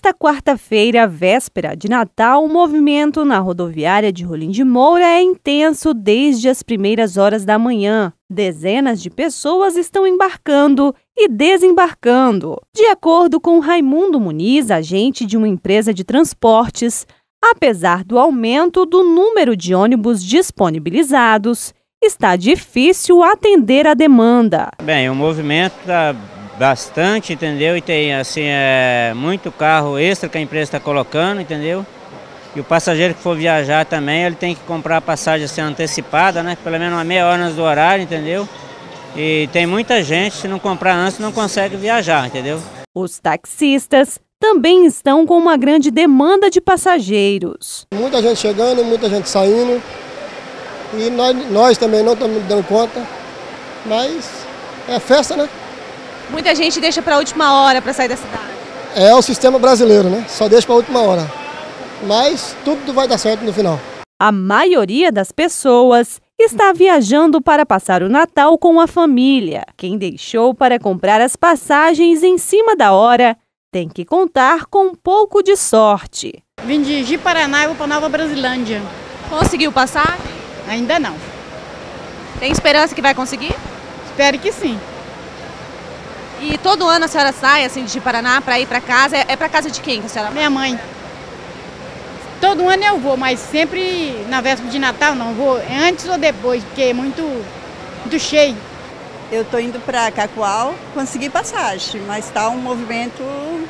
Nesta quarta-feira, véspera de Natal, o movimento na rodoviária de Rolim de Moura é intenso desde as primeiras horas da manhã. Dezenas de pessoas estão embarcando e desembarcando. De acordo com Raimundo Muniz, agente de uma empresa de transportes, apesar do aumento do número de ônibus disponibilizados, está difícil atender a demanda. Bem, o movimento está bastante, entendeu? E tem assim muito carro extra que a empresa está colocando, entendeu? E o passageiro que for viajar também, ele tem que comprar a passagem assim, antecipada, né? Pelo menos uma meia hora antes do horário, entendeu? E tem muita gente, se não comprar antes, não consegue viajar, entendeu? Os taxistas também estão com uma grande demanda de passageiros. Muita gente chegando, muita gente saindo. E nós também não estamos dando conta, mas é festa, né? Muita gente deixa para a última hora para sair da cidade. É o sistema brasileiro, né? Só deixa para a última hora. Mas tudo vai dar certo no final. A maioria das pessoas está viajando para passar o Natal com a família. Quem deixou para comprar as passagens em cima da hora tem que contar com um pouco de sorte. Vim de Ji-Paraná e vou para Nova Brasilândia. Conseguiu passar? Ainda não. Tem esperança que vai conseguir? Espero que sim. E todo ano a senhora sai assim de Paraná para ir para casa? É para casa de quem que a senhora vai? Minha mãe. Todo ano eu vou, mas sempre na véspera de Natal não vou. Antes ou depois, porque é muito cheio. Eu estou indo para Cacoal, consegui passagem, mas está um movimento.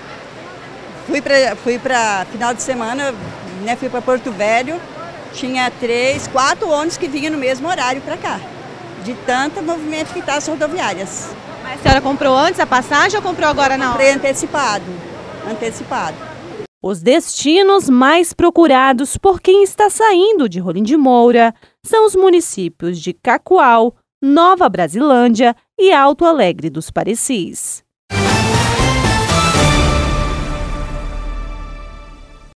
Fui para final de semana, né? Fui para Porto Velho, tinha 3, 4 ônibus que vinham no mesmo horário para cá, de tanto movimento que está as rodoviárias. Mas a senhora comprou antes a passagem ou comprou agora não? Comprei antecipado. Os destinos mais procurados por quem está saindo de Rolim de Moura são os municípios de Cacoal, Nova Brasilândia e Alto Alegre dos Parecis.